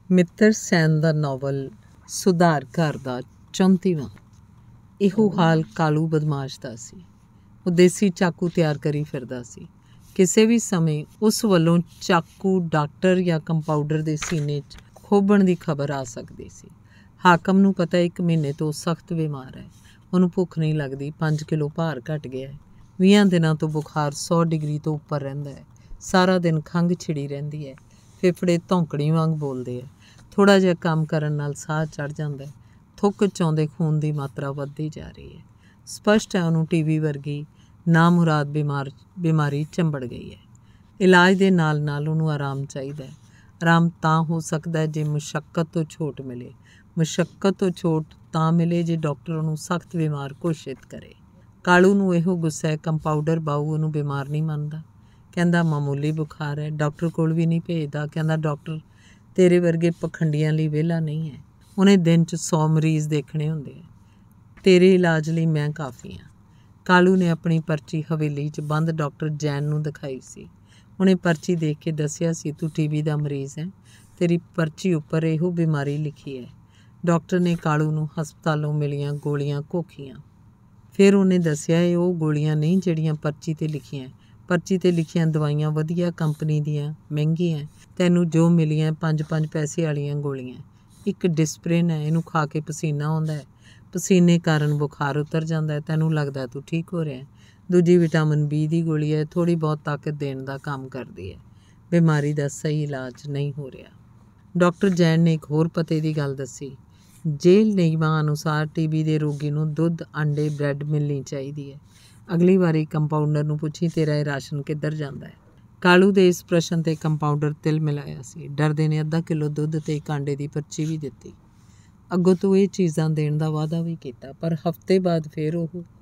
ਮਿੱਤਰ ਸੈਨ ਦਾ ਨਾਵਲ ਸੁਧਾਰ ਘਰ ਦਾ 34ਵਾਂ। ਇਹੋ ਹਾਲ ਕਾਲੂ ਬਦਮਾਸ਼ ਦਾ ਸੀ। ਉਹ ਦੇਸੀ ਚਾਕੂ ਤਿਆਰ ਕਰੀ ਫਿਰਦਾ ਸੀ। ਕਿਸੇ ਵੀ ਸਮੇਂ ਉਸ ਵੱਲੋਂ ਚਾਕੂ ਡਾਕਟਰ ਜਾਂ ਕੰਪਾਊਂਡਰ ਦੇ ਸੀਨੇ 'ਚ ਖੋਭਣ ਦੀ ਖਬਰ ਆ ਸਕਦੀ ਸੀ। ਹਾਕਮ ਨੂੰ ਪਤਾ 1 ਮਹੀਨੇ ਤੋਂ ਸਖਤ ਬਿਮਾਰ ਹੈ। ਉਹਨੂੰ ਭੁੱਖ ਨਹੀਂ ਲੱਗਦੀ, 5 ਕਿਲੋ ਭਾਰ ਘਟ ਗਿਆ ਹੈ। 20 ਦਿਨਾਂ ਤੋਂ ਬੁਖਾਰ 100 ਡਿਗਰੀ ਤੋਂ ਉੱਪਰ ਰਹਿੰਦਾ ਹੈ। ਸਾਰਾ ਦਿਨ ਖੰਘ ਛਿੜੀ ਰਹਿੰਦੀ ਹੈ। ਫੇਫੜੇ ਧੌਂਕੜੀ ਵਾਂਗ ਬੋਲਦੇ ਹੈ। ਥੋੜ੍ਹਾ ਜਿਹਾ ਕੰਮ ਕਰਨ ਨਾਲ ਸਾਹ ਚੜ੍ਹ ਜਾਂਦਾ ਹੈ। ਥੁੱਕ 'ਚ ਆਉਂਦੇ ਖੂਨ ਦੀ ਮਾਤਰਾ ਵੱਧਦੀ ਜਾ ਰਹੀ ਹੈ। ਸਪਸ਼ਟ ਹੈ ਉਹਨੂੰ ਟੀਵੀ ਵਰਗੀ ਨਾਮੁਰਾਦ ਬਿਮਾਰੀ ਚੰਬੜ ਗਈ ਹੈ। ਇਲਾਜ ਦੇ ਨਾਲ ਨਾਲ ਉਹਨੂੰ ਆਰਾਮ ਚਾਹੀਦਾ ਹੈ। ਆਰਾਮ ਤਾਂ ਹੋ ਸਕਦਾ ਜੇ ਮੁਸ਼ੱਕਤ ਤੋਂ ਛੋਟ ਮਿਲੇ। ਮੁਸ਼ੱਕਤ ਤੋਂ ਛੋਟ ਤਾਂ ਮਿਲੇ ਜੇ ਡਾਕਟਰ ਉਹਨੂੰ ਸਖਤ ਬਿਮਾਰ ਘੋਸ਼ਿਤ ਕਰੇ। ਕਾਲੂ ਨੂੰ ਇਹੋ ਗੁੱਸਾ ਹੈ। ਕੰਪਾਊਂਡਰ ਬਾਊ ਉਹਨੂੰ ਬਿਮਾਰ ਨਹੀਂ ਮੰਨਦਾ। ਕਹਿੰਦਾ ਮਾਮੂਲੀ ਬੁਖਾਰ ਹੈ। ਡਾਕਟਰ ਕੋਲ ਵੀ ਨਹੀਂ ਭੇਜਦਾ। ਕਹਿੰਦਾ ਡਾਕਟਰ ਤੇਰੇ ਵਰਗੇ ਪਖੰਡੀਆਂ ਲਈ ਵਿਹਲਾ ਨਹੀਂ ਹੈ। ਉਹਨੇ ਦਿਨ 'ਚ 100 ਮਰੀਜ਼ ਦੇਖਣੇ ਹੁੰਦੇ ਆ। ਤੇਰੇ ਇਲਾਜ ਲਈ ਮੈਂ ਕਾਫੀ ਹਾਂ। ਕਾਲੂ ਨੇ ਆਪਣੀ ਪਰਚੀ ਹਵੇਲੀ 'ਚ ਬੰਦ ਡਾਕਟਰ ਜੈਨ ਨੂੰ ਦਿਖਾਈ ਸੀ। ਉਹਨੇ ਪਰਚੀ ਦੇਖ ਕੇ ਦੱਸਿਆ ਸੀ, ਤੂੰ ਟੀਬੀ ਦਾ ਮਰੀਜ਼ ਹੈ। ਤੇਰੀ ਪਰਚੀ ਉੱਪਰ ਇਹੋ ਬਿਮਾਰੀ ਲਿਖੀ ਹੈ। ਡਾਕਟਰ ਨੇ ਕਾਲੂ ਨੂੰ ਹਸਪਤਾਲੋਂ ਮਿਲੀਆਂ ਗੋਲੀਆਂ ਘੋਖੀਆਂ। ਫਿਰ ਉਹਨੇ ਦੱਸਿਆ ਇਹ ਉਹ ਗੋਲੀਆਂ ਨਹੀਂ ਜਿਹੜੀਆਂ ਪਰਚੀ 'ਤੇ ਲਿਖੀਆਂ। ਪਰਚੀ 'ਤੇ ਲਿਖੀਆਂ ਦਵਾਈਆਂ ਵਧੀਆ ਕੰਪਨੀ ਦੀਆਂ, ਮਹਿੰਗੀਆਂ। ਤੈਨੂੰ ਜੋ ਮਿਲੀਆਂ 5-5 ਪੈਸੇ ਵਾਲੀਆਂ ਗੋਲੀਆਂ। ਇੱਕ ਡਿਸਪ੍ਰਿਨ ਹੈ, ਇਹਨੂੰ ਖਾ ਕੇ ਪਸੀਨਾ ਆਉਂਦਾ ਹੈ। ਪਸੀਨੇ ਕਾਰਨ ਬੁਖਾਰ ਉਤਰ ਜਾਂਦਾ ਹੈ। ਤੈਨੂੰ ਲੱਗਦਾ ਤੂੰ ਠੀਕ ਹੋ ਰਿਹਾ। ਦੂਜੀ ਵਿਟਾਮਿਨ B ਦੀ ਗੋਲੀ ਹੈ, ਥੋੜ੍ਹੀ ਬਹੁਤ ਤਾਕਤ ਦੇਣ ਦਾ ਕੰਮ ਕਰਦੀ ਹੈ। ਬਿਮਾਰੀ ਦਾ ਸਹੀ ਇਲਾਜ ਨਹੀਂ ਹੋ ਰਿਹਾ। ਡਾਕਟਰ ਜੈਨ ਨੇ ਇੱਕ ਹੋਰ ਪਤੇ ਦੀ ਗੱਲ ਦੱਸੀ। ਜੇਲ੍ਹ ਨਿਯਮਾਂ ਅਨੁਸਾਰ ਟੀਬੀ ਦੇ ਰੋਗੀ ਨੂੰ ਦੁੱਧ, ਅੰਡੇ, ਬ੍ਰੈਡ ਮਿਲਣੀ ਚਾਹੀਦੀ ਹੈ। ਅਗਲੀ ਵਾਰੀ ਕੰਪਾਊਂਡਰ ਨੂੰ ਪੁੱਛੀ ਤੇਰਾ ਇਹ ਰਾਸ਼ਨ ਕਿੱਧਰ ਜਾਂਦਾ ਹੈ। ਕਾਲੂ ਦੇ ਇਸ ਪ੍ਰਸ਼ਨ 'ਤੇ ਕੰਪਾਊਂਡਰ ਤਿਲ ਮਿਲਾਇਆ ਸੀ। ਡਰਦੇ ਨੇ ਅੱਧਾ ਕਿਲੋ ਦੁੱਧ ਅਤੇ 1 ਅੰਡੇ ਦੀ ਪਰਚੀ ਵੀ ਦਿੱਤੀ। ਅੱਗੋਂ ਤੋਂ ਇਹ ਚੀਜ਼ਾਂ ਦੇਣ ਦਾ ਵਾਅਦਾ ਵੀ ਕੀਤਾ, ਪਰ ਹਫ਼ਤੇ ਬਾਅਦ ਫਿਰ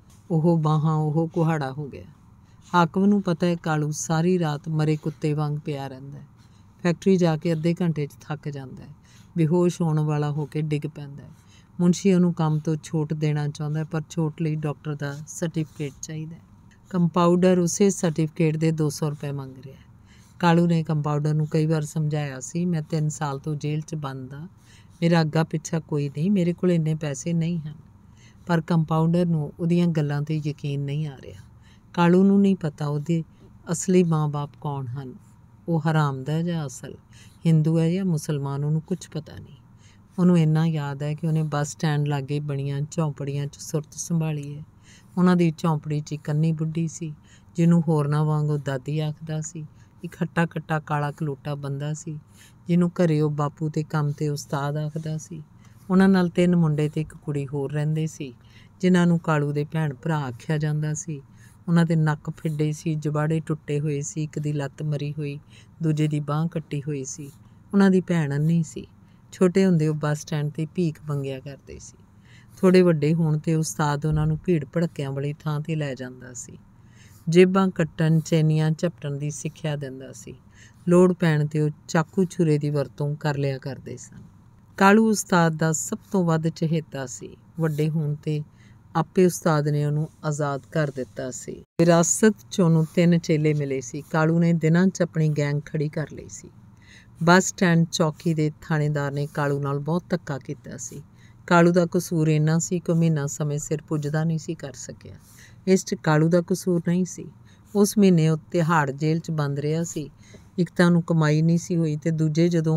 ਉਹ ਬਾਹਾਂ ਉਹ ਕੁਹਾੜਾ ਹੋ ਗਿਆ। ਹਾਕਮ ਨੂੰ ਪਤਾ ਹੈ ਕਾਲੂ ਸਾਰੀ ਰਾਤ ਮਰੇ ਕੁੱਤੇ ਵਾਂਗ ਪਿਆ ਰਹਿੰਦਾ ਹੈ। ਫੈਕਟਰੀ ਜਾ ਕੇ ਅੱਧੇ ਘੰਟੇ 'ਚ ਥੱਕ ਜਾਂਦਾ ਹੈ। ਬੇਹੋਸ਼ ਹੋਣ ਵਾਲਾ ਹੋ ਕੇ ਡਿੱਗ ਪੈਂਦਾ ਹੈ। ਮੁਨਸ਼ੀ ਉਹਨੂੰ ਕੰਮ ਤੋਂ ਛੋਟ ਦੇਣਾ ਚਾਹੁੰਦਾ, ਪਰ ਛੋਟ ਲਈ ਡਾਕਟਰ ਦਾ ਸਰਟੀਫਿਕੇਟ ਚਾਹੀਦਾ। ਕੰਪਾਊਂਡਰ ਉਸੇ ਸਰਟੀਫਿਕੇਟ ਦੇ 200 ਰੁਪਏ ਮੰਗ ਰਿਹਾ। ਕਾਲੂ ਨੇ ਕੰਪਾਊਂਡਰ ਨੂੰ ਕਈ ਵਾਰ ਸਮਝਾਇਆ ਸੀ, ਮੈਂ 3 ਸਾਲ ਤੋਂ ਜੇਲ੍ਹ 'ਚ ਬੰਦ ਹਾਂ। ਮੇਰਾ ਅੱਗਾ ਪਿੱਛਾ ਕੋਈ ਨਹੀਂ, ਮੇਰੇ ਕੋਲ ਇੰਨੇ ਪੈਸੇ ਨਹੀਂ ਹਨ। ਪਰ ਕੰਪਾਊਂਡਰ ਨੂੰ ਉਹਦੀਆਂ ਗੱਲਾਂ 'ਤੇ ਯਕੀਨ ਨਹੀਂ ਆ ਰਿਹਾ। ਕਾਲੂ ਨੂੰ ਨਹੀਂ ਪਤਾ ਉਹਦੇ ਅਸਲੀ ਮਾਂ-ਬਾਪ ਕੌਣ ਹਨ। ਉਹ ਹਰਾਮ ਦਾ ਜਾਂ ਅਸਲ, ਹਿੰਦੂ ਹੈ ਜਾਂ ਮੁਸਲਮਾਨ, ਉਹਨੂੰ ਕੁਝ ਪਤਾ ਨਹੀਂ। ਉਹਨੂੰ ਇੰਨਾ ਯਾਦ ਹੈ ਕਿ ਉਹਨੇ ਬੱਸ ਸਟੈਂਡ ਲਾਗੇ ਬਣੀਆਂ ਝੌਂਪੜੀਆਂ 'ਚ ਸੁਰਤ ਸੰਭਾਲੀ ਹੈ। ਉਹਨਾਂ ਦੀ ਝੌਂਪੜੀ 'ਚ ਇੱਕ ਅੰਨੀ ਬੁੱਢੀ ਸੀ, ਜਿਹਨੂੰ ਹੋਰਨਾਂ ਵਾਂਗ ਉਹ ਦਾਦੀ ਆਖਦਾ ਸੀ। ਇੱਕ ਹੱਟਾ-ਕੱਟਾ ਕਾਲਾ ਕਲੋਟਾ ਬੰਦਾ ਸੀ, ਜਿਹਨੂੰ ਘਰੇ ਉਹ ਬਾਪੂ ਤੇ ਕੰਮ 'ਤੇ ਉਸਤਾਦ ਆਖਦਾ ਸੀ। ਉਹਨਾਂ ਨਾਲ 3 ਮੁੰਡੇ ਤੇ ਇੱਕ ਕੁੜੀ ਹੋਰ ਰਹਿੰਦੇ ਸੀ, ਜਿਨ੍ਹਾਂ ਨੂੰ ਕਾਲੂ ਦੇ ਭੈਣ ਭਰਾ ਆਖਿਆ ਜਾਂਦਾ ਸੀ। ਉਹਨਾਂ ਦੇ ਨੱਕ ਫਿੱਡੇ ਸੀ, ਜਬਾੜੇ ਟੁੱਟੇ ਹੋਏ ਸੀ, ਇੱਕ ਦੀ ਲੱਤ ਮਰੀ ਹੋਈ, ਦੂਜੇ ਦੀ ਬਾਂਹ ਕੱਟੀ ਹੋਈ ਸੀ। ਉਹਨਾਂ ਦੀ ਭੈਣ ਅੰਨ੍ਹੀ ਸੀ। ਛੋਟੇ ਹੁੰਦੇ ਉਹ ਬੱਸ ਸਟੈਂਡ 'ਤੇ ਭੀਖ ਮੰਗਿਆ ਕਰਦੇ ਸੀ। ਥੋੜ੍ਹੇ ਵੱਡੇ ਹੋਣ 'ਤੇ ਉਸਤਾਦ ਉਹਨਾਂ ਨੂੰ ਭੀੜ ਭੜੱਕਿਆਂ ਵਾਲੀ ਥਾਂ 'ਤੇ ਲੈ ਜਾਂਦਾ ਸੀ। ਜੇਬਾਂ ਕੱਟਣ, ਚੈਨੀਆਂ ਝਪਟਣ ਦੀ ਸਿੱਖਿਆ ਦਿੰਦਾ ਸੀ। ਲੋੜ ਪੈਣ 'ਤੇ ਉਹ ਚਾਕੂ ਛੁਰੇ ਦੀ ਵਰਤੋਂ ਕਰ ਲਿਆ ਕਰਦੇ ਸਨ। ਕਾਲੂ ਉਸਤਾਦ ਦਾ ਸਭ ਤੋਂ ਵੱਧ ਚਹੇਤਾ ਸੀ। ਵੱਡੇ ਹੋਣ 'ਤੇ ਆਪੇ ਉਸਤਾਦ ਨੇ ਉਹਨੂੰ ਆਜ਼ਾਦ ਕਰ ਦਿੱਤਾ ਸੀ। ਵਿਰਾਸਤ 'ਚ ਉਹਨੂੰ 3 ਚੇਲੇ ਮਿਲੇ ਸੀ। ਕਾਲੂ ਨੇ ਦਿਨਾਂ 'ਚ ਆਪਣੀ ਗੈਂਗ ਖੜੀ ਕਰ ਲਈ ਸੀ। ਬੱਸ ਸਟੈਂਡ ਚੌਕੀ ਦੇ ਥਾਣੇਦਾਰ ਨੇ ਕਾਲੂ ਨਾਲ ਬਹੁਤ ਧੱਕਾ ਕੀਤਾ ਸੀ। ਕਾਲੂ ਦਾ ਕਸੂਰ ਇੰਨਾ ਸੀ ਕਿ ਮਹੀਨਾ ਸਮੇਂ ਸਿਰ ਪੁੱਜਦਾ ਨਹੀਂ ਸੀ ਕਰ ਸਕਿਆ। ਇਸ 'ਚ ਕਾਲੂ ਦਾ ਕਸੂਰ ਨਹੀਂ ਸੀ। ਉਸ ਮਹੀਨੇ ਉਹ ਤਿਹਾੜ ਜੇਲ੍ਹ 'ਚ ਬੰਦ ਰਿਹਾ ਸੀ। ਇੱਕ ਤਾਂ ਉਹਨੂੰ ਕਮਾਈ ਨਹੀਂ ਸੀ ਹੋਈ, ਅਤੇ ਦੂਜੇ ਜਦੋਂ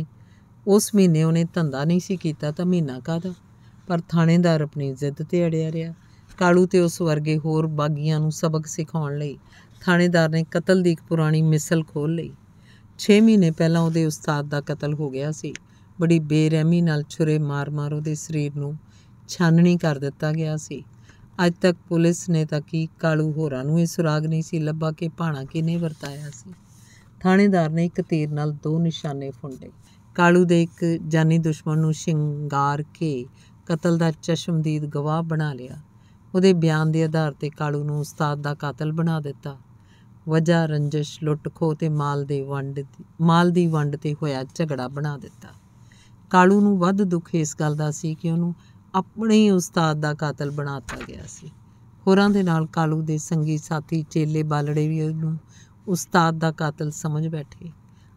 ਉਸ ਮਹੀਨੇ ਉਹਨੇ ਧੰਦਾ ਨਹੀਂ ਸੀ ਕੀਤਾ ਤਾਂ ਮਹੀਨਾ ਕਾਹਦਾ। ਪਰ ਥਾਣੇਦਾਰ ਆਪਣੀ ਜ਼ਿੱਦ 'ਤੇ ਅੜਿਆ ਰਿਹਾ। ਕਾਲੂ ਤੇ ਉਸ ਵਰਗੇ ਹੋਰ ਬਾਗੀਆਂ ਨੂੰ ਸਬਕ ਸਿਖਾਉਣ ਲਈ ਥਾਣੇਦਾਰ ਨੇ ਕਤਲ ਦੀ ਇੱਕ ਪੁਰਾਣੀ ਮਿਸਲ ਖੋਲ੍ਹ ਲਈ। 6 ਮਹੀਨੇ ਪਹਿਲਾਂ ਉਹਦੇ ਉਸਤਾਦ ਦਾ ਕਤਲ ਹੋ ਗਿਆ ਸੀ। ਬੜੀ ਬੇਰਹਿਮੀ ਨਾਲ ਛੁਰੇ ਮਾਰ-ਮਾਰ ਉਹਦੇ ਸਰੀਰ ਨੂੰ ਛਾਨਣੀ ਕਰ ਦਿੱਤਾ ਗਿਆ ਸੀ। ਅੱਜ ਤੱਕ ਪੁਲਿਸ ਨੇ ਤਾਂ ਕੀ, ਕਾਲੂ ਹੋਰਾਂ ਨੂੰ ਇਹ ਸੁਰਾਗ ਨਹੀਂ ਸੀ ਲੱਭਾ ਕਿ ਭਾਣਾ ਕਿਹਨੇ ਵਰਤਾਇਆ ਸੀ। ਥਾਣੇਦਾਰ ਨੇ ਇੱਕ ਤੀਰ ਨਾਲ 2 ਨਿਸ਼ਾਨੇ ਫੁੰਡੇ। ਕਾਲੂ ਦੇ ਇੱਕ ਜਾਨੀ ਦੁਸ਼ਮਣ ਨੂੰ ਸ਼ਿੰਗਾਰ ਕੇ ਕਤਲ ਦਾ ਚਸ਼ਮਦੀਦ ਗਵਾਹ ਬਣਾ ਲਿਆ। ਉਹਦੇ ਬਿਆਨ ਦੇ ਆਧਾਰ 'ਤੇ ਕਾਲੂ ਨੂੰ ਉਸਤਾਦ ਦਾ ਕਾਤਲ ਬਣਾ ਦਿੱਤਾ। ਵਜ੍ਹਾ ਰੰਜਿਸ਼, ਲੁੱਟ-ਖੋਹ ਤੇ ਮਾਲ ਦੀ ਵੰਡ 'ਤੇ ਹੋਇਆ ਝਗੜਾ ਬਣਾ ਦਿੱਤਾ। ਕਾਲੂ ਨੂੰ ਵੱਧ ਦੁੱਖ ਇਸ ਗੱਲ ਦਾ ਸੀ ਕਿ ਉਹਨੂੰ ਆਪਣੇ ਹੀ ਉਸਤਾਦ ਦਾ ਕਾਤਲ ਬਣਾ ਦਿੱਤਾ ਗਿਆ ਸੀ। ਹੋਰਾਂ ਦੇ ਨਾਲ ਕਾਲੂ ਦੇ ਸੰਗੀ ਸਾਥੀ, ਚੇਲੇ, ਬਾਲੜੇ ਵੀ ਉਹਨੂੰ ਉਸਤਾਦ ਦਾ ਕਾਤਲ ਸਮਝ ਬੈਠੇ।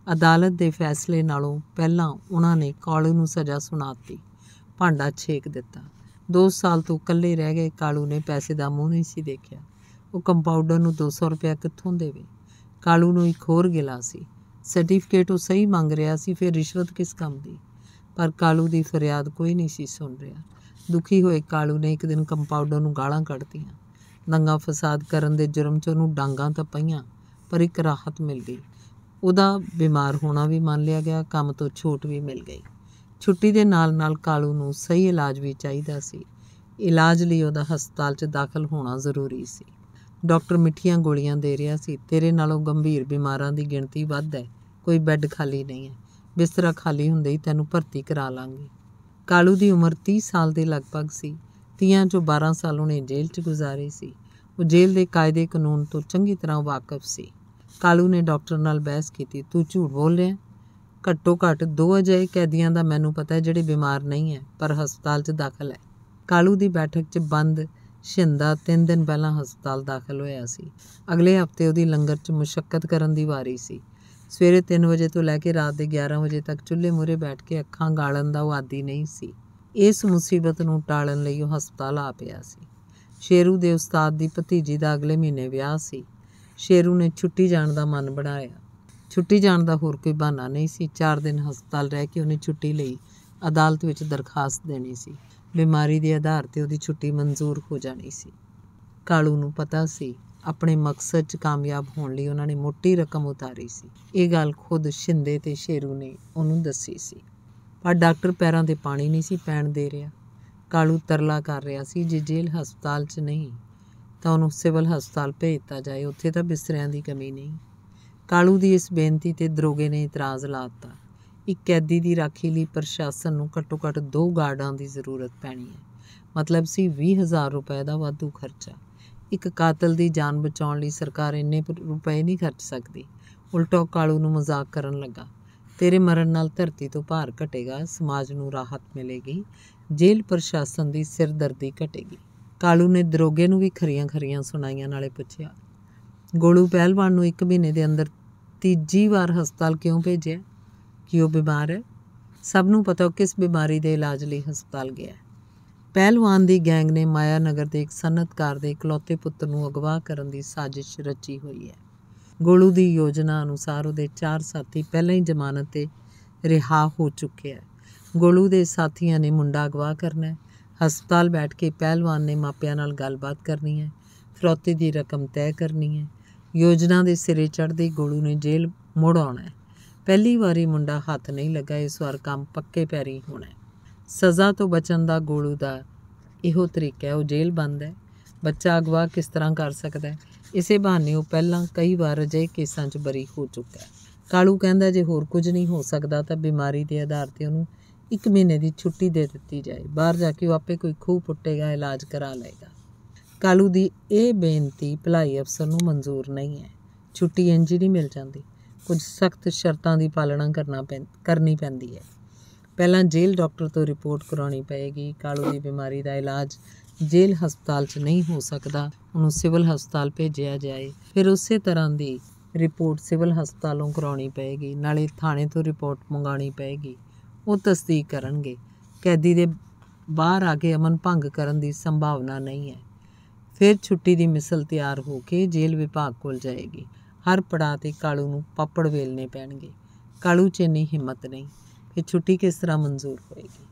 ਅਦਾਲਤ ਦੇ ਫੈਸਲੇ ਨਾਲੋਂ ਪਹਿਲਾਂ ਉਹਨਾਂ ਨੇ ਕਾਲੂ ਨੂੰ ਸਜ਼ਾ ਸੁਣਾਤੀ, ਭਾਂਡਾ ਛੇਕ ਦਿੱਤਾ। 2 ਸਾਲ ਤੋਂ ਇਕੱਲੇ ਰਹਿ ਗਏ ਕਾਲੂ ਨੇ ਪੈਸੇ ਦਾ ਮੂੰਹ ਨਹੀਂ ਸੀ ਦੇਖਿਆ। ਉਹ ਕੰਪਾਊਂਡਰ ਨੂੰ 200 ਰੁਪਇਆ ਕਿੱਥੋਂ ਦੇਵੇ? ਕਾਲੂ ਨੂੰ ਇੱਕ ਹੋਰ ਗਿਲਾ ਸੀ। ਸਰਟੀਫਿਕੇਟ ਉਹ ਸਹੀ ਮੰਗ ਰਿਹਾ ਸੀ, ਫਿਰ ਰਿਸ਼ਵਤ ਕਿਸ ਕੰਮ ਦੀ? ਪਰ ਕਾਲੂ ਦੀ ਫਰਿਆਦ ਕੋਈ ਨਹੀਂ ਸੀ ਸੁਣ ਰਿਹਾ। ਦੁਖੀ ਹੋਏ ਕਾਲੂ ਨੇ ਇੱਕ ਦਿਨ ਕੰਪਾਊਂਡਰ ਨੂੰ ਗਾਲਾਂ ਕੱਢਤੀਆਂ। ਦੰਗਾ ਫਸਾਦ ਕਰਨ ਦੇ ਜੁਰਮ 'ਚ ਉਹਨੂੰ ਡਾਂਗਾਂ ਤਾਂ ਪਈਆਂ, ਪਰ ਇੱਕ ਰਾਹਤ ਮਿਲ ਗਈ। ਉਹਦਾ ਬਿਮਾਰ ਹੋਣਾ ਵੀ ਮੰਨ ਲਿਆ ਗਿਆ, ਕੰਮ ਤੋਂ ਛੋਟ ਵੀ ਮਿਲ ਗਈ। ਛੁੱਟੀ ਦੇ ਨਾਲ ਨਾਲ ਕਾਲੂ ਨੂੰ ਸਹੀ ਇਲਾਜ ਵੀ ਚਾਹੀਦਾ ਸੀ। ਇਲਾਜ ਲਈ ਉਹਦਾ ਹਸਪਤਾਲ 'ਚ ਦਾਖਲ ਹੋਣਾ ਜ਼ਰੂਰੀ ਸੀ। ਡਾਕਟਰ ਮਿੱਠੀਆਂ ਗੋਲੀਆਂ ਦੇ ਰਿਹਾ ਸੀ। ਤੇਰੇ ਨਾਲੋਂ ਗੰਭੀਰ ਬਿਮਾਰਾਂ ਦੀ ਗਿਣਤੀ ਵੱਧ ਹੈ, ਕੋਈ ਬੈੱਡ ਖਾਲੀ ਨਹੀਂ ਹੈ। ਬਿਸਤਰਾ ਖਾਲੀ ਹੁੰਦੇ ਹੀ ਤੈਨੂੰ ਭਰਤੀ ਕਰਾ ਲਾਂਗੇ। ਕਾਲੂ ਦੀ ਉਮਰ 30 ਸਾਲ ਦੇ ਲਗਭਗ ਸੀ। 30 ਚੋਂ 12 ਸਾਲ ਉਹਨੇ ਜੇਲ੍ਹ 'ਚ ਗੁਜ਼ਾਰੇ ਸੀ। ਉਹ ਜੇਲ੍ਹ ਦੇ ਕਾਇਦੇ ਕਾਨੂੰਨ ਤੋਂ ਚੰਗੀ ਤਰ੍ਹਾਂ ਵਾਕਫ ਸੀ। ਕਾਲੂ ਨੇ ਡਾਕਟਰ ਨਾਲ ਬਹਿਸ ਕੀਤੀ। ਤੂੰ ਝੂਠ ਬੋਲ ਰਿਹਾ? ਘੱਟੋ ਘੱਟ 2 ਅਜਿਹੇ ਕੈਦੀਆਂ ਦਾ ਮੈਨੂੰ ਪਤਾ ਹੈ ਜਿਹੜੇ ਬਿਮਾਰ ਨਹੀਂ ਹੈ, ਪਰ ਹਸਪਤਾਲ 'ਚ ਦਾਖਲ ਹੈ। ਕਾਲੂ ਦੀ ਬੈਠਕ 'ਚ ਬੰਦ ਸ਼ਿੰਦਾ 3 ਦਿਨ ਪਹਿਲਾਂ ਹਸਪਤਾਲ ਦਾਖਲ ਹੋਇਆ ਸੀ। ਅਗਲੇ ਹਫ਼ਤੇ ਉਹਦੀ ਲੰਗਰ 'ਚ ਮੁਸ਼ੱਕਤ ਕਰਨ ਦੀ ਵਾਰੀ ਸੀ। ਸਵੇਰੇ 3 ਵਜੇ ਤੋਂ ਲੈ ਕੇ ਰਾਤ ਦੇ 11 ਵਜੇ ਤੱਕ ਚੁੱਲ੍ਹੇ ਮੂਹਰੇ ਬੈਠ ਕੇ ਅੱਖਾਂ ਗਾਲਣ ਦਾ ਉਹ ਆਦੀ ਨਹੀਂ ਸੀ। ਇਸ ਮੁਸੀਬਤ ਨੂੰ ਟਾਲਣ ਲਈ ਉਹ ਹਸਪਤਾਲ ਆ ਪਿਆ ਸੀ। ਸ਼ੇਰੂ ਦੇ ਉਸਤਾਦ ਦੀ ਭਤੀਜੀ ਦਾ ਅਗਲੇ ਮਹੀਨੇ ਵਿਆਹ ਸੀ। ਸ਼ੇਰੂ ਨੇ ਛੁੱਟੀ ਜਾਣ ਦਾ ਮਨ ਬਣਾਇਆ। ਛੁੱਟੀ ਜਾਣ ਦਾ ਹੋਰ ਕੋਈ ਬਹਾਨਾ ਨਹੀਂ ਸੀ। 4 ਦਿਨ ਹਸਪਤਾਲ ਰਹਿ ਕੇ ਉਹਨੇ ਛੁੱਟੀ ਲਈ ਅਦਾਲਤ ਵਿੱਚ ਦਰਖਾਸਤ ਦੇਣੀ ਸੀ। ਬਿਮਾਰੀ ਦੇ ਆਧਾਰ 'ਤੇ ਉਹਦੀ ਛੁੱਟੀ ਮਨਜ਼ੂਰ ਹੋ ਜਾਣੀ ਸੀ। ਕਾਲੂ ਨੂੰ ਪਤਾ ਸੀ ਆਪਣੇ ਮਕਸਦ 'ਚ ਕਾਮਯਾਬ ਹੋਣ ਲਈ ਉਹਨਾਂ ਨੇ ਮੋਟੀ ਰਕਮ ਉਤਾਰੀ ਸੀ। ਇਹ ਗੱਲ ਖੁਦ ਸ਼ਿੰਦੇ ਤੇ ਸ਼ੇਰੂ ਨੇ ਉਹਨੂੰ ਦੱਸੀ ਸੀ। ਪਰ ਡਾਕਟਰ ਪੈਰਾਂ 'ਤੇ ਪਾਣੀ ਨਹੀਂ ਸੀ ਪੈਣ ਦੇ ਰਿਹਾ। ਕਾਲੂ ਤਰਲਾ ਕਰ ਰਿਹਾ ਸੀ, ਜੇ ਜੇਲ੍ਹ ਹਸਪਤਾਲ 'ਚ ਨਹੀਂ ਤਾਂ ਉਹਨੂੰ ਸਿਵਲ ਹਸਪਤਾਲ ਭੇਜ ਦਿੱਤਾ ਜਾਏ, ਉੱਥੇ ਤਾਂ ਬਿਸਤਰਿਆਂ ਦੀ ਕਮੀ ਨਹੀਂ। ਕਾਲੂ ਦੀ ਇਸ ਬੇਨਤੀ 'ਤੇ ਦਰੋਗੇ ਨੇ ਇਤਰਾਜ਼ ਲਾ ਦਿੱਤਾ। ਇੱਕ ਕੈਦੀ ਦੀ ਰਾਖੀ ਲਈ ਪ੍ਰਸ਼ਾਸਨ ਨੂੰ ਘੱਟੋ ਘੱਟ 2 ਗਾਰਡਾਂ ਦੀ ਜ਼ਰੂਰਤ ਪੈਣੀ ਹੈ। ਮਤਲਬ ਸੀ 20,000 ਰੁਪਏ ਦਾ ਵਾਧੂ ਖਰਚਾ। ਇੱਕ ਕਾਤਲ ਦੀ ਜਾਨ ਬਚਾਉਣ ਲਈ ਸਰਕਾਰ ਇੰਨੇ ਰੁਪਏ ਨਹੀਂ ਖਰਚ ਸਕਦੀ। ਉਲਟਾ ਕਾਲੂ ਨੂੰ ਮਜ਼ਾਕ ਕਰਨ ਲੱਗਾ। ਤੇਰੇ ਮਰਨ ਨਾਲ ਧਰਤੀ ਤੋਂ ਭਾਰ ਘਟੇਗਾ, ਸਮਾਜ ਨੂੰ ਰਾਹਤ ਮਿਲੇਗੀ, ਜੇਲ੍ਹ ਪ੍ਰਸ਼ਾਸਨ ਦੀ ਸਿਰਦਰਦੀ ਘਟੇਗੀ। ਕਾਲੂ ਨੇ ਦਰੋਗੇ ਨੂੰ ਵੀ ਖਰੀਆਂ ਸੁਣਾਈਆਂ, ਨਾਲੇ ਪੁੱਛਿਆ, ਗੋਲੂ ਪਹਿਲਵਾਨ ਨੂੰ 1 ਮਹੀਨੇ ਦੇ ਅੰਦਰ 3ਜੀ ਵਾਰ ਹਸਪਤਾਲ ਕਿਉਂ ਭੇਜਿਆ? ਕਿ ਉਹ ਬਿਮਾਰ ਹੈ? ਸਭ ਨੂੰ ਪਤਾ ਉਹ ਕਿਸ ਬਿਮਾਰੀ ਦੇ ਇਲਾਜ ਲਈ ਹਸਪਤਾਲ ਗਿਆ। ਪਹਿਲਵਾਨ ਦੀ ਗੈਂਗ ਨੇ ਮਾਇਆ ਨਗਰ ਦੇ ਇੱਕ ਸਨਅਤਕਾਰ ਦੇ ਇਕਲੌਤੇ ਪੁੱਤਰ ਨੂੰ ਅਗਵਾ ਕਰਨ ਦੀ ਸਾਜ਼ਿਸ਼ ਰਚੀ ਹੋਈ ਹੈ। ਗੋਲੂ ਦੀ ਯੋਜਨਾ ਅਨੁਸਾਰ ਉਹਦੇ 4 ਸਾਥੀ ਪਹਿਲਾਂ ਹੀ ਜ਼ਮਾਨਤ 'ਤੇ ਰਿਹਾ ਹੋ ਚੁੱਕੇ ਹੈ। ਗੋਲੂ ਦੇ ਸਾਥੀਆਂ ਨੇ ਮੁੰਡਾ ਅਗਵਾ ਕਰਨਾ ਹੈ। ਹਸਪਤਾਲ ਬੈਠ ਕੇ ਪਹਿਲਵਾਨ ਨੇ ਮਾਪਿਆਂ ਨਾਲ ਗੱਲਬਾਤ ਕਰਨੀ ਹੈ, ਫਿਰੌਤੀ ਦੀ ਰਕਮ ਤੈਅ ਕਰਨੀ ਹੈ। ਯੋਜਨਾ ਦੇ ਸਿਰੇ ਚੜ੍ਹਦੇ ਗੋਲੂ ਨੇ ਜੇਲ੍ਹ ਮੁੜ ਆਉਣਾ ਹੈ। ਪਹਿਲੀ ਵਾਰੀ ਮੁੰਡਾ ਹੱਥ ਨਹੀਂ ਲੱਗਾ, ਇਸ ਵਾਰ ਕੰਮ ਪੱਕੇ ਪੈਰੀਂ ਹੋਣਾ ਹੈ। ਸਜ਼ਾ ਤੋਂ ਬਚਣ ਦਾ ਗੋਲੂ ਦਾ ਇਹੋ ਤਰੀਕਾ ਹੈ। ਉਹ ਜੇਲ੍ਹ ਬੰਦ ਹੈ। ਬੱਚਾ ਅਗਵਾ ਕਿਸ ਤਰ੍ਹਾਂ ਕਰ ਸਕਦਾ ਹੈ? ਇਸੇ ਬਹਾਨੇ ਉਹ ਪਹਿਲਾਂ ਕਈ ਵਾਰ ਅਜਿਹੇ ਕੇਸਾਂ 'ਚ ਬਰੀ ਹੋ ਚੁੱਕਾ ਹੈ। ਕਾਲੂ ਕਹਿੰਦਾ ਜੇ ਹੋਰ ਕੁਝ ਨਹੀਂ ਹੋ ਸਕਦਾ ਤਾਂ ਬਿਮਾਰੀ ਦੇ ਆਧਾਰ 'ਤੇ ਉਹਨੂੰ 1 ਮਹੀਨੇ ਦੀ ਛੁੱਟੀ ਦੇ ਦਿੱਤੀ ਜਾਏ। ਬਾਹਰ ਜਾ ਕੇ ਉਹ ਆਪੇ ਕੋਈ ਖੂਹ ਪੁੱਟੇਗਾ, ਇਲਾਜ ਕਰਾ ਲਏਗਾ। ਕਾਲੂ ਦੀ ਇਹ ਬੇਨਤੀ ਭਲਾਈ ਅਫਸਰ ਨੂੰ ਮਨਜ਼ੂਰ ਨਹੀਂ ਹੈ। ਛੁੱਟੀ ਇੰਝ ਹੀ ਨਹੀਂ ਮਿਲ ਜਾਂਦੀ, ਕੁਝ ਸਖਤ ਸ਼ਰਤਾਂ ਦੀ ਪਾਲਣਾ ਕਰਨੀ ਪੈਂਦੀ ਹੈ। ਪਹਿਲਾਂ ਜੇਲ੍ਹ ਡਾਕਟਰ ਤੋਂ ਰਿਪੋਰਟ ਕਰਾਉਣੀ ਪਏਗੀ। ਕਾਲੂ ਦੀ ਬਿਮਾਰੀ ਦਾ ਇਲਾਜ ਜੇਲ੍ਹ ਹਸਪਤਾਲ 'ਚ ਨਹੀਂ ਹੋ ਸਕਦਾ, ਉਹਨੂੰ ਸਿਵਲ ਹਸਪਤਾਲ ਭੇਜਿਆ ਜਾਏ। ਫਿਰ ਉਸੇ ਤਰ੍ਹਾਂ ਦੀ ਰਿਪੋਰਟ ਸਿਵਲ ਹਸਪਤਾਲੋਂ ਕਰਾਉਣੀ ਪਏਗੀ, ਨਾਲੇ ਥਾਣੇ ਤੋਂ ਰਿਪੋਰਟ ਮੰਗਾਉਣੀ ਪਏਗੀ। ਉਹ ਤਸਦੀਕ ਕਰਨਗੇ। ਕੈਦੀ ਦੇ ਬਾਹਰ ਆ ਕੇ ਅਮਨ ਭੰਗ ਕਰਨ ਦੀ ਸੰਭਾਵਨਾ ਨਹੀਂ ਹੈ। ਫਿਰ ਛੁੱਟੀ ਦੀ ਮਿਸਲ ਤਿਆਰ ਹੋ ਕੇ ਜੇਲ੍ਹ ਵਿਭਾਗ ਕੋਲ ਜਾਏਗੀ। ਹਰ ਪੜਾਅ 'ਤੇ ਕਾਲੂ ਨੂੰ ਪਾਪੜ ਵੇਲਣੇ ਪੈਣਗੇ। ਕਾਲੂ 'ਚ ਇੰਨੀ ਹਿੰਮਤ ਨਹੀਂ। ਫਿਰ ਛੁੱਟੀ ਕਿਸ ਤਰ੍ਹਾਂ ਮਨਜ਼ੂਰ ਹੋਏਗੀ?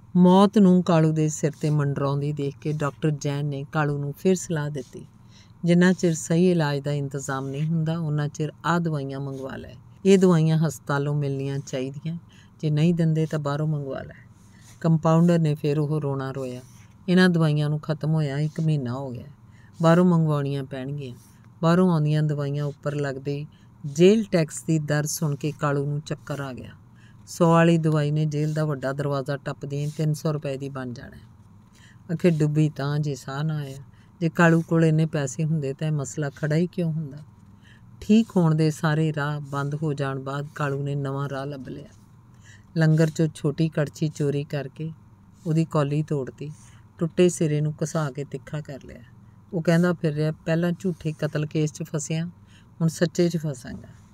ਮੌਤ ਨੂੰ ਕਾਲੂ ਦੇ ਸਿਰ 'ਤੇ ਮੰਡਰਾਉਂਦੀ ਦੇਖ ਕੇ ਡਾਕਟਰ ਜੈਨ ਨੇ ਕਾਲੂ ਨੂੰ ਫਿਰ ਸਲਾਹ ਦਿੱਤੀ, ਜਿੰਨਾ ਚਿਰ ਸਹੀ ਇਲਾਜ ਦਾ ਇੰਤਜ਼ਾਮ ਨਹੀਂ ਹੁੰਦਾ ਉਹਨਾਂ ਚਿਰ ਆਹ ਦਵਾਈਆਂ ਮੰਗਵਾ ਲੈ। ਇਹ ਦਵਾਈਆਂ ਹਸਪਤਾਲੋਂ ਮਿਲਣੀਆਂ ਚਾਹੀਦੀਆਂ, ਜੇ ਨਹੀਂ ਦਿੰਦੇ ਤਾਂ ਬਾਹਰੋਂ ਮੰਗਵਾ ਲੈ। ਕੰਪਾਊਂਡਰ ਨੇ ਫਿਰ ਉਹ ਰੋਣਾ ਰੋਇਆ। ਇਹਨਾਂ ਦਵਾਈਆਂ ਨੂੰ ਖਤਮ ਹੋਇਆ 1 ਮਹੀਨਾ ਹੋ ਗਿਆ, ਬਾਹਰੋਂ ਮੰਗਵਾਉਣੀਆਂ ਪੈਣਗੀਆਂ। ਬਾਹਰੋਂ ਆਉਂਦੀਆਂ ਦਵਾਈਆਂ ਉੱਪਰ ਲੱਗਦੇ ਜੇਲ੍ਹ ਟੈਕਸ ਦੀ ਦਰ ਸੁਣ ਕੇ ਕਾਲੂ ਨੂੰ ਚੱਕਰ ਆ ਗਿਆ। 100 ਵਾਲੀ ਦਵਾਈ ਨੇ ਜੇਲ੍ਹ ਦਾ ਵੱਡਾ ਦਰਵਾਜ਼ਾ ਟੱਪਦੀਆਂ 300 ਰੁਪਏ ਦੀ ਬਣ ਜਾਣਾ। ਅਖੇ ਡੁੱਬੀ ਤਾਂ ਜੇ ਸਾਹ ਨਾ ਆਇਆ। ਜੇ ਕਾਲੂ ਕੋਲ ਇੰਨੇ ਪੈਸੇ ਹੁੰਦੇ ਤਾਂ ਇਹ ਮਸਲਾ ਖੜਾ ਹੀ ਕਿਉਂ ਹੁੰਦਾ? ਠੀਕ ਹੋਣ ਦੇ ਸਾਰੇ ਰਾਹ ਬੰਦ ਹੋ ਜਾਣ ਬਾਅਦ ਕਾਲੂ ਨੇ ਨਵਾਂ ਰਾਹ ਲੱਭ ਲਿਆ। ਲੰਗਰ 'ਚੋਂ ਛੋਟੀ ਕੜਛੀ ਚੋਰੀ ਕਰਕੇ ਉਹਦੀ ਕੌਲੀ ਤੋੜਤੀ, ਟੁੱਟੇ ਸਿਰੇ ਨੂੰ ਘਸਾ ਕੇ ਤਿੱਖਾ ਕਰ ਲਿਆ। ਉਹ ਕਹਿੰਦਾ ਫਿਰ ਰਿਹਾ, ਪਹਿਲਾਂ ਝੂਠੇ ਕਤਲ ਕੇਸ 'ਚ ਫਸਿਆ, ਹੁਣ ਸੱਚੇ 'ਚ ਫਸਾਂਗਾ।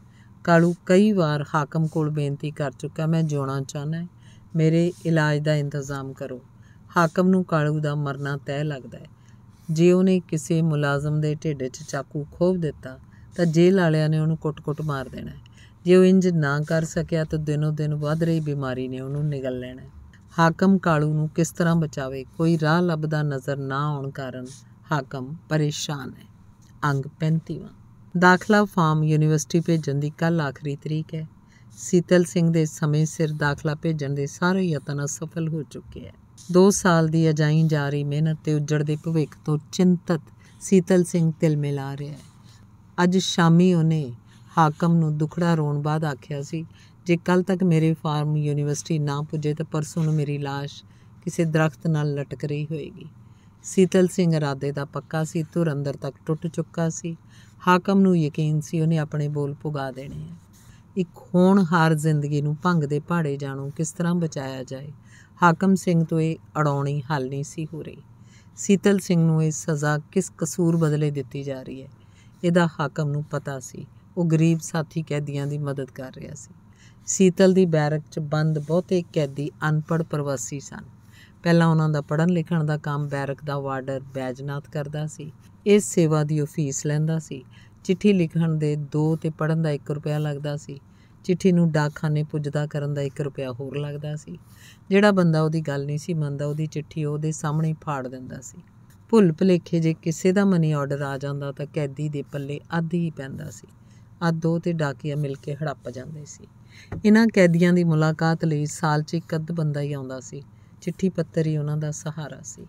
ਕਾਲੂ ਕਈ ਵਾਰ ਹਾਕਮ ਕੋਲ ਬੇਨਤੀ ਕਰ ਚੁੱਕਾ, ਮੈਂ ਜਿਉਣਾ ਚਾਹੁੰਦਾ, ਮੇਰੇ ਇਲਾਜ ਦਾ ਇੰਤਜ਼ਾਮ ਕਰੋ। ਹਾਕਮ ਨੂੰ ਕਾਲੂ ਦਾ ਮਰਨਾ ਤੈਅ ਲੱਗਦਾ ਹੈ। ਜੇ ਉਹਨੇ ਕਿਸੇ ਮੁਲਾਜ਼ਮ ਦੇ ਢਿੱਡ 'ਚ ਚਾਕੂ ਖੋਭ ਦਿੱਤਾ ਤਾਂ ਜੇਲ੍ਹ ਵਾਲਿਆਂ ਨੇ ਉਹਨੂੰ ਕੁੱਟ-ਕੁੱਟ ਮਾਰ ਦੇਣਾ। ਜੇ ਉਹ ਇੰਜ ਨਾ ਕਰ ਸਕਿਆ ਤਾਂ ਦਿਨੋਂ ਦਿਨ ਵੱਧ ਰਹੀ ਬਿਮਾਰੀ ਨੇ ਉਹਨੂੰ ਨਿਗਲ ਲੈਣਾ। ਹਾਕਮ ਕਾਲੂ ਨੂੰ ਕਿਸ ਤਰ੍ਹਾਂ ਬਚਾਵੇ? ਕੋਈ ਰਾਹ ਲੱਭਦਾ ਨਜ਼ਰ ਨਾ ਆਉਣ ਕਾਰਨ ਹਾਕਮ ਪਰੇਸ਼ਾਨ ਹੈ। ਅੰਗ 35ਵਾਂ। ਦਾਖਲਾ ਫਾਰਮ ਯੂਨੀਵਰਸਿਟੀ ਭੇਜਣ ਦੀ ਕੱਲ੍ਹ ਆਖਰੀ ਤਰੀਕ ਹੈ। ਸੀਤਲ ਸਿੰਘ ਦੇ ਸਮੇਂ ਸਿਰ ਦਾਖਲਾ ਭੇਜਣ ਦੇ ਸਾਰੇ ਯਤਨ ਅਸਫਲ ਹੋ ਚੁੱਕੇ ਹੈ। 2 ਸਾਲ ਦੀ ਅਜਾਈਂ ਜਾ ਰਹੀ ਮਿਹਨਤ ਤੇ ਉੱਜੜਦੇ ਭਵਿੱਖ ਤੋਂ ਚਿੰਤਤ ਸੀਤਲ ਸਿੰਘ ਤਿਲ ਮਿਲਾ ਰਿਹਾ ਹੈ। ਅੱਜ ਸ਼ਾਮੀ ਉਹਨੇ ਹਾਕਮ ਨੂੰ ਦੁਖੜਾ ਰੋਣ ਬਾਅਦ ਆਖਿਆ ਸੀ, ਜੇ ਕੱਲ੍ਹ ਤੱਕ ਮੇਰੇ ਫਾਰਮ ਯੂਨੀਵਰਸਿਟੀ ਨਾ ਪੁੱਜੇ ਤਾਂ ਪਰਸੋਂ ਨੂੰ ਮੇਰੀ ਲਾਸ਼ ਕਿਸੇ ਦਰਖਤ ਨਾਲ ਲਟਕ ਰਹੀ ਹੋਏਗੀ। ਸੀਤਲ ਸਿੰਘ ਇਰਾਦੇ ਦਾ ਪੱਕਾ ਸੀ, ਧੁਰ ਅੰਦਰ ਤੱਕ ਟੁੱਟ ਚੁੱਕਾ ਸੀ। ਹਾਕਮ ਨੂੰ ਯਕੀਨ ਸੀ ਉਹਨੇ ਆਪਣੇ ਬੋਲ ਪੁਗਾ ਦੇਣੇ ਹੈ। ਇੱਕ ਹੋਣਹਾਰ ਜ਼ਿੰਦਗੀ ਨੂੰ ਭੰਗ ਦੇ ਪਹਾੜੇ ਜਾਣੋਂ ਕਿਸ ਤਰ੍ਹਾਂ ਬਚਾਇਆ ਜਾਏ? ਹਾਕਮ ਸਿੰਘ ਤੋਂ ਇਹ ਅੜਾਉਣੀ ਹੱਲ ਨਹੀਂ ਸੀ ਹੋ ਰਹੀ। ਸੀਤਲ ਸਿੰਘ ਨੂੰ ਇਹ ਸਜ਼ਾ ਕਿਸ ਕਸੂਰ ਬਦਲੇ ਦਿੱਤੀ ਜਾ ਰਹੀ ਹੈ, ਇਹਦਾ ਹਾਕਮ ਨੂੰ ਪਤਾ ਸੀ। ਉਹ ਗਰੀਬ ਸਾਥੀ ਕੈਦੀਆਂ ਦੀ ਮਦਦ ਕਰ ਰਿਹਾ ਸੀ। ਸੀਤਲ ਦੀ ਬੈਰਕ 'ਚ ਬੰਦ ਬਹੁਤੇ ਕੈਦੀ ਅਨਪੜ੍ਹ ਪ੍ਰਵਾਸੀ ਸਨ। ਪਹਿਲਾਂ ਉਹਨਾਂ ਦਾ ਪੜ੍ਹਨ ਲਿਖਣ ਦਾ ਕੰਮ ਬੈਰਕ ਦਾ ਵਾਰਡਰ ਬੈਜਨਾਥ ਕਰਦਾ ਸੀ। ਇਸ ਸੇਵਾ ਦੀ ਉਹ ਫੀਸ ਲੈਂਦਾ ਸੀ। ਚਿੱਠੀ ਲਿਖਣ ਦੇ 2 ਤੇ ਪੜ੍ਹਨ ਦਾ 1 ਰੁਪਇਆ ਲੱਗਦਾ ਸੀ। ਚਿੱਠੀ ਨੂੰ ਡਾਕਖਾਨੇ ਪੁੱਜਦਾ ਕਰਨ ਦਾ 1 ਰੁਪਇਆ ਹੋਰ ਲੱਗਦਾ ਸੀ। ਜਿਹੜਾ ਬੰਦਾ ਉਹਦੀ ਗੱਲ ਨਹੀਂ ਸੀ ਮੰਨਦਾ, ਉਹਦੀ ਚਿੱਠੀ ਉਹਦੇ ਸਾਹਮਣੇ ਹੀ ਫਾੜ ਦਿੰਦਾ ਸੀ। ਭੁੱਲ ਭੁਲੇਖੇ ਜੇ ਕਿਸੇ ਦਾ ਮਨੀ ਆਰਡਰ ਆ ਜਾਂਦਾ ਤਾਂ ਕੈਦੀ ਦੇ ਪੱਲੇ ਅੱਧ ਹੀ ਪੈਂਦਾ ਸੀ। ਅੱਧ ਉਹ ਤੇ ਡਾਕੀਆ ਮਿਲ ਕੇ ਹੜੱਪ ਜਾਂਦੇ ਸੀ। ਇਹਨਾਂ ਕੈਦੀਆਂ ਦੀ ਮੁਲਾਕਾਤ ਲਈ ਸਾਲ 'ਚ 1 ਅੱਧ ਬੰਦਾ ਹੀ ਆਉਂਦਾ ਸੀ। ਚਿੱਠੀ ਪੱਤਰ ਹੀ ਉਹਨਾਂ ਦਾ ਸਹਾਰਾ ਸੀ।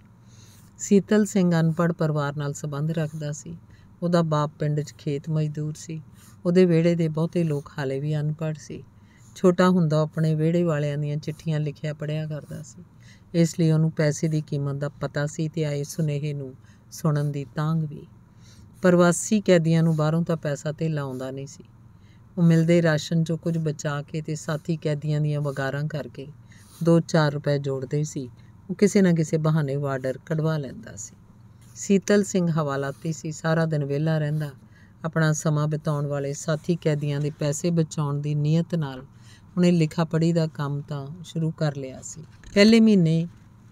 ਸੀਤਲ ਸਿੰਘ ਅਨਪੜ੍ਹ ਪਰਿਵਾਰ ਨਾਲ ਸੰਬੰਧ ਰੱਖਦਾ ਸੀ। ਉਹਦਾ ਬਾਪ ਪਿੰਡ 'ਚ ਖੇਤ ਮਜ਼ਦੂਰ ਸੀ। ਉਹਦੇ ਵਿਹੜੇ ਦੇ ਬਹੁਤੇ ਲੋਕ ਹਾਲੇ ਵੀ ਅਨਪੜ੍ਹ ਸੀ। ਛੋਟਾ ਹੁੰਦਾ ਆਪਣੇ ਵਿਹੜੇ ਵਾਲਿਆਂ ਦੀਆਂ ਚਿੱਠੀਆਂ ਲਿਖਿਆ ਪੜ੍ਹਿਆ ਕਰਦਾ ਸੀ। ਇਸ ਲਈ ਉਹਨੂੰ ਪੈਸੇ ਦੀ ਕੀਮਤ ਦਾ ਪਤਾ ਸੀ ਤੇ ਆਏ ਸੁਨੇਹੇ ਨੂੰ ਸੁਣਨ ਦੀ ਤਾਂਘ ਵੀ। ਪ੍ਰਵਾਸੀ ਕੈਦੀਆਂ ਨੂੰ ਬਾਹਰੋਂ ਤਾਂ ਪੈਸਾ ਧੇਲਾ ਆਉਂਦਾ ਨਹੀਂ ਸੀ। ਉਹ ਮਿਲਦੇ ਰਾਸ਼ਨ 'ਚੋਂ ਕੁਝ ਬਚਾ ਕੇ ਤੇ ਸਾਥੀ ਕੈਦੀਆਂ ਦੀਆਂ ਵਗਾਰਾਂ ਕਰਕੇ 2-4 ਰੁਪਏ ਜੋੜਦੇ ਸੀ। ਉਹ ਕਿਸੇ ਨਾ ਕਿਸੇ ਬਹਾਨੇ ਵਾਰਡਰ ਕਢਵਾ ਲੈਂਦਾ ਸੀ। ਸੀਤਲ ਸਿੰਘ ਹਵਾਲਾਤੀ ਸੀ। ਸਾਰਾ ਦਿਨ ਵਿਹਲਾ ਰਹਿੰਦਾ। ਆਪਣਾ ਸਮਾਂ ਬਿਤਾਉਣ ਵਾਲੇ ਸਾਥੀ ਕੈਦੀਆਂ ਦੇ ਪੈਸੇ ਬਚਾਉਣ ਦੀ ਨੀਅਤ ਨਾਲ ਉਹਨੇ ਲਿਖਾ ਪੜ੍ਹੀ ਦਾ ਕੰਮ ਤਾਂ ਸ਼ੁਰੂ ਕਰ ਲਿਆ ਸੀ। ਪਹਿਲੇ ਮਹੀਨੇ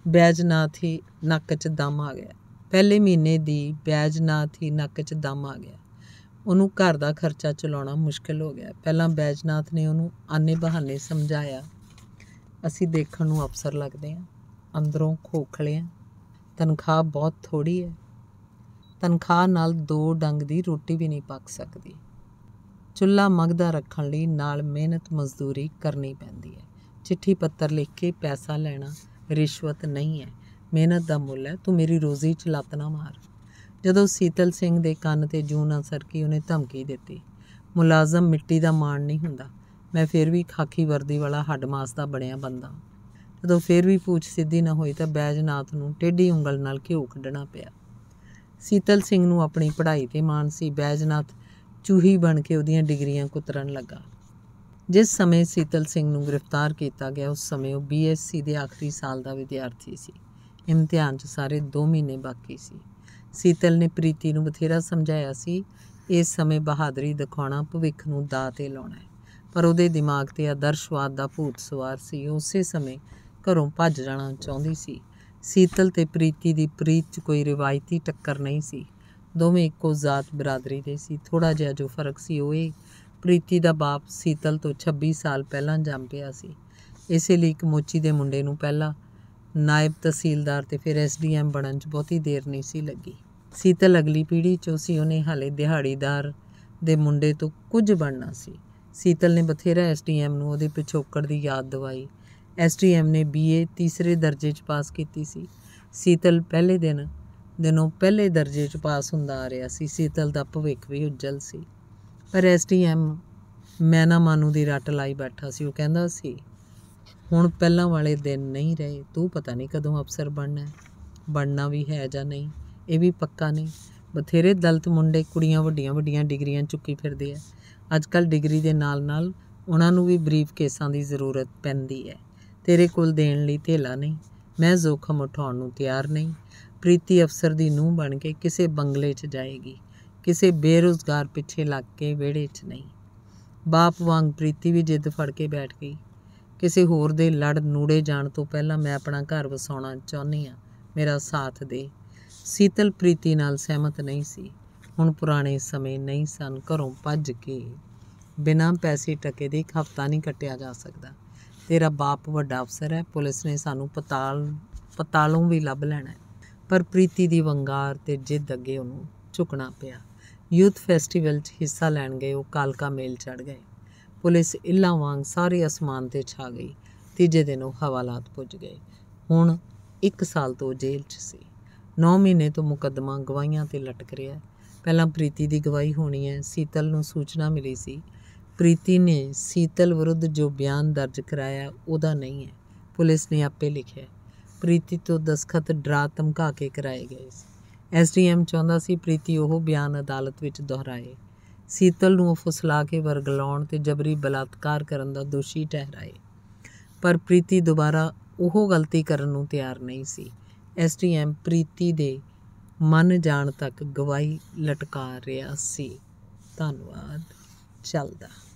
ਬੈਜਨਾਥ ਹੀ ਨੱਕ 'ਚ ਦਮ ਆ ਗਿਆ। ਉਹਨੂੰ ਘਰ ਦਾ ਖਰਚਾ ਚਲਾਉਣਾ ਮੁਸ਼ਕਿਲ ਹੋ ਗਿਆ। ਪਹਿਲਾਂ ਬੈਜਨਾਥ ਨੇ ਉਹਨੂੰ ਆਨੇ ਬਹਾਨੇ ਸਮਝਾਇਆ, ਅਸੀਂ ਦੇਖਣ ਨੂੰ ਅਫਸਰ ਲੱਗਦੇ ਹਾਂ, ਅੰਦਰੋਂ ਖੋਖਲੇ ਹਾਂ, ਤਨਖਾਹ ਬਹੁਤ ਥੋੜ੍ਹੀ ਹੈ, ਤਨਖਾਹ ਨਾਲ 2 ਡੰਗ ਦੀ ਰੋਟੀ ਵੀ ਨਹੀਂ ਪੱਕ ਸਕਦੀ। ਚੁੱਲ੍ਹਾ ਮਘਦਾ ਰੱਖਣ ਲਈ ਨਾਲ ਮਿਹਨਤ ਮਜ਼ਦੂਰੀ ਕਰਨੀ ਪੈਂਦੀ ਹੈ। ਚਿੱਠੀ ਪੱਤਰ ਲਿਖ ਕੇ ਪੈਸਾ ਲੈਣਾ ਰਿਸ਼ਵਤ ਨਹੀਂ ਹੈ, ਮਿਹਨਤ ਦਾ ਮੁੱਲ ਹੈ, ਤੂੰ ਮੇਰੀ ਰੋਜ਼ੀ 'ਚ ਲੱਤ ਨਾ ਮਾਰ। ਜਦੋਂ ਸੀਤਲ ਸਿੰਘ ਦੇ ਕੰਨ 'ਤੇ ਜੂੰ ਨਾ ਸਰਕੀ, ਉਹਨੇ ਧਮਕੀ ਦਿੱਤੀ, ਮੁਲਾਜ਼ਮ ਮਿੱਟੀ ਦਾ ਮਾਣ ਨਹੀਂ ਹੁੰਦਾ, ਮੈਂ ਫਿਰ ਵੀ ਖਾਕੀ ਵਰਦੀ ਵਾਲਾ ਹੱਡ ਮਾਸ ਦਾ ਬਣਿਆ ਬੰਦਾ। ਜਦੋਂ ਫਿਰ ਵੀ ਪੂਛ ਸਿੱਧੀ ਨਾ ਹੋਈ ਤਾਂ ਬੈਜਨਾਥ ਨੂੰ ਟੇਢੀ ਉਂਗਲ ਨਾਲ ਘਿਓ ਕੱਢਣਾ ਪਿਆ। ਸੀਤਲ ਸਿੰਘ ਨੂੰ ਆਪਣੀ ਪੜ੍ਹਾਈ 'ਤੇ ਮਾਣ ਸੀ। ਬੈਜਨਾਥ ਚੂਹੀ ਬਣ ਕੇ ਉਹਦੀਆਂ ਡਿਗਰੀਆਂ ਕੁਤਰਨ ਲੱਗਾ। ਜਿਸ ਸਮੇਂ ਸੀਤਲ ਸਿੰਘ ਨੂੰ ਗ੍ਰਿਫਤਾਰ ਕੀਤਾ ਗਿਆ ਉਸ ਸਮੇਂ ਉਹ BSc ਦੇ ਆਖਰੀ ਸਾਲ ਦਾ ਵਿਦਿਆਰਥੀ ਸੀ। ਇਮਤਿਹਾਨ 'ਚ ਸਾਰੇ 2 ਮਹੀਨੇ ਬਾਕੀ ਸੀ। ਸੀਤਲ ਨੇ ਪ੍ਰੀਤੀ ਨੂੰ ਬਥੇਰਾ ਸਮਝਾਇਆ ਸੀ, ਇਸ ਸਮੇਂ ਬਹਾਦਰੀ ਦਿਖਾਉਣਾ ਭਵਿੱਖ ਨੂੰ ਦਾਅ 'ਤੇ ਲਾਉਣਾ ਹੈ, ਪਰ ਉਹਦੇ ਦਿਮਾਗ 'ਤੇ ਆਦਰਸ਼ਵਾਦ ਦਾ ਭੂਤ ਸਵਾਰ ਸੀ। ਉਹ ਉਸੇ ਸਮੇਂ ਘਰੋਂ ਭੱਜ ਜਾਣਾ ਚਾਹੁੰਦੀ ਸੀ। ਸੀਤਲ ਤੇ ਪ੍ਰੀਤੀ ਦੀ ਪ੍ਰੀਤ 'ਚ ਕੋਈ ਰਿਵਾਇਤੀ ਟੱਕਰ ਨਹੀਂ ਸੀ। ਦੋਵੇਂ ਇੱਕੋ ਜ਼ਾਤ ਬਰਾਦਰੀ ਦੇ ਸੀ। ਥੋੜ੍ਹਾ ਜਿਹਾ ਜੋ ਫਰਕ ਸੀ ਉਹ ਇਹ, ਪ੍ਰੀਤੀ ਦਾ ਬਾਪ ਸੀਤਲ ਤੋਂ 26 ਸਾਲ ਪਹਿਲਾਂ ਜੰਮ ਪਿਆ ਸੀ। ਇਸੇ ਲਈ ਇੱਕ ਮੋਚੀ ਦੇ ਮੁੰਡੇ ਨੂੰ ਪਹਿਲਾਂ ਨਾਇਬ ਤਹਿਸੀਲਦਾਰ ਤੇ ਫਿਰ SDM ਬਣਨ 'ਚ ਬਹੁਤੀ ਦੇਰ ਨਹੀਂ ਸੀ ਲੱਗੀ। ਸੀਤਲ ਅਗਲੀ ਪੀੜ੍ਹੀ 'ਚੋਂ ਸੀ। ਉਹਨੇ ਹਾਲੇ ਦਿਹਾੜੀਦਾਰ ਦੇ ਮੁੰਡੇ ਤੋਂ ਕੁਝ ਬਣਨਾ ਸੀ। ਸੀਤਲ ਨੇ ਬਥੇਰਾ SDM ਨੂੰ ਉਹਦੇ ਪਿਛੋਕੜ ਦੀ ਯਾਦ ਦਿਵਾਈ। SDM ਨੇ BA ਤੀਸਰੇ ਦਰਜੇ 'ਚ ਪਾਸ ਕੀਤੀ ਸੀ। ਸੀਤਲ ਪਹਿਲੇ ਦਿਨੋਂ ਪਹਿਲੇ ਦਰਜੇ 'ਚ ਪਾਸ ਹੁੰਦਾ ਆ ਰਿਹਾ ਸੀ। ਸੀਤਲ ਦਾ ਭਵਿੱਖ ਵੀ ਉੱਜਲ ਸੀ। ਪਰ SDM ਮੈਨਾ ਮਾਨੂ ਦੀ ਰੱਟ ਲਾਈ ਬੈਠਾ ਸੀ। ਉਹ ਕਹਿੰਦਾ ਸੀ, ਹੁਣ ਪਹਿਲਾਂ ਵਾਲੇ ਦਿਨ ਨਹੀਂ ਰਹੇ, ਤੂੰ ਪਤਾ ਨਹੀਂ ਕਦੋਂ ਅਫਸਰ ਬਣਨਾ ਵੀ ਹੈ ਜਾਂ ਨਹੀਂ, ਇਹ ਵੀ ਪੱਕਾ ਨਹੀਂ। ਬਥੇਰੇ ਦਲਿਤ ਮੁੰਡੇ ਕੁੜੀਆਂ ਵੱਡੀਆਂ ਵੱਡੀਆਂ ਡਿਗਰੀਆਂ ਚੁੱਕੀ ਫਿਰਦੇ ਆ। ਅੱਜ ਕੱਲ੍ਹ ਡਿਗਰੀ ਦੇ ਨਾਲ ਨਾਲ ਉਹਨਾਂ ਨੂੰ ਵੀ ਬਰੀਫ ਕੇਸਾਂ ਦੀ ਜ਼ਰੂਰਤ ਪੈਂਦੀ ਹੈ। ਤੇਰੇ ਕੋਲ ਦੇਣ ਲਈ ਧੇਲਾ ਨਹੀਂ, ਮੈਂ ਜ਼ੋਖਮ ਉਠਾਉਣ ਨੂੰ ਤਿਆਰ ਨਹੀਂ। ਪ੍ਰੀਤੀ ਅਫਸਰ ਦੀ ਨੂੰਹ ਬਣ ਕੇ ਕਿਸੇ ਬੰਗਲੇ 'ਚ ਜਾਏਗੀ, ਕਿਸੇ ਬੇਰੁਜ਼ਗਾਰ ਪਿੱਛੇ ਲੱਗ ਕੇ ਵਿਹੜੇ 'ਚ ਨਹੀਂ। ਬਾਪ ਵਾਂਗ ਪ੍ਰੀਤੀ ਵੀ ਜਿੱਦ ਫੜ ਕੇ ਬੈਠ ਗਈ। ਕਿਸੇ ਹੋਰ ਦੇ ਲੜ ਨੂੜੇ ਜਾਣ ਤੋਂ ਪਹਿਲਾਂ ਮੈਂ ਆਪਣਾ ਘਰ ਵਸਾਉਣਾ ਚਾਹੁੰਦੀ ਹਾਂ, ਮੇਰਾ ਸਾਥ ਦੇ। ਸੀਤਲ ਪ੍ਰੀਤੀ ਨਾਲ ਸਹਿਮਤ ਨਹੀਂ ਸੀ। ਹੁਣ ਪੁਰਾਣੇ ਸਮੇਂ ਨਹੀਂ ਸਨ। ਘਰੋਂ ਭੱਜ ਕੇ ਬਿਨਾਂ ਪੈਸੇ ਟਕੇ ਦੇ ਇੱਕ ਹਫ਼ਤਾ ਨਹੀਂ ਕੱਟਿਆ ਜਾ ਸਕਦਾ। ਤੇਰਾ ਬਾਪ ਵੱਡਾ ਅਫਸਰ ਹੈ, ਪੁਲਿਸ ਨੇ ਸਾਨੂੰ ਪਤਾਲੋਂ ਵੀ ਲੱਭ ਲੈਣਾ ਹੈ। ਪਰ ਪ੍ਰੀਤੀ ਦੀ ਵੰਗਾਰ ਤੇ ਜਿੱਦ ਅੱਗੇ ਉਹਨੂੰ ਝੁਕਣਾ ਪਿਆ। ਯੂਥ ਫੈਸਟੀਵਲ 'ਚ ਹਿੱਸਾ ਲੈਣ ਗਏ ਉਹ ਕਾਲਕਾ ਮੇਲ ਚੜ੍ਹ ਗਏ। ਪੁਲਿਸ ਇੱਲਾਂ ਵਾਂਗ ਸਾਰੇ ਅਸਮਾਨ 'ਤੇ ਛਾ ਗਈ। ਤੀਜੇ ਦਿਨ ਉਹ ਹਵਾਲਾਤ ਪੁੱਜ ਗਏ। ਹੁਣ 1 ਸਾਲ ਤੋਂ ਜੇਲ੍ਹ 'ਚ ਸੀ। 9 ਮਹੀਨੇ ਤੋਂ ਮੁਕੱਦਮਾ ਗਵਾਹੀਆਂ 'ਤੇ ਲਟਕ ਰਿਹਾ। ਪਹਿਲਾਂ ਪ੍ਰੀਤੀ ਦੀ ਗਵਾਹੀ ਹੋਣੀ ਹੈ। ਸੀਤਲ ਨੂੰ ਸੂਚਨਾ ਮਿਲੀ ਸੀ। ਪ੍ਰੀਤੀ ਨੇ ਸੀਤਲ ਵਿਰੁੱਧ ਜੋ ਬਿਆਨ ਦਰਜ ਕਰਾਇਆ ਉਹਦਾ ਨਹੀਂ ਹੈ, ਪੁਲਿਸ ਨੇ ਆਪੇ ਲਿਖਿਆ। ਪ੍ਰੀਤੀ ਤੋਂ ਦਸਖਤ ਡਰਾ ਧਮਕਾ ਕੇ ਕਰਾਏ ਗਏ ਸੀ। SDM ਚਾਹੁੰਦਾ ਸੀ ਪ੍ਰੀਤੀ ਉਹ ਬਿਆਨ ਅਦਾਲਤ ਵਿੱਚ ਦੁਹਰਾਏ। ਸੀਤਲ ਨੂੰ ਉਹ ਫੁਸਲਾ ਕੇ ਵਰਗਲਾਉਣ ਤੇ ਜਬਰੀ ਬਲਾਤਕਾਰ ਕਰਨ ਦਾ ਦੋਸ਼ੀ ਠਹਿਰਾਏ। ਪਰ ਪ੍ਰੀਤੀ ਦੁਬਾਰਾ ਉਹ ਗਲਤੀ ਕਰਨ ਨੂੰ ਤਿਆਰ ਨਹੀਂ ਸੀ। SDM ਪ੍ਰੀਤੀ ਦੇ ਮੰਨ ਜਾਣ ਤੱਕ ਗਵਾਹੀ ਲਟਕਾ ਰਿਹਾ ਸੀ। ਧੰਨਵਾਦ। ਚੱਲਦਾ।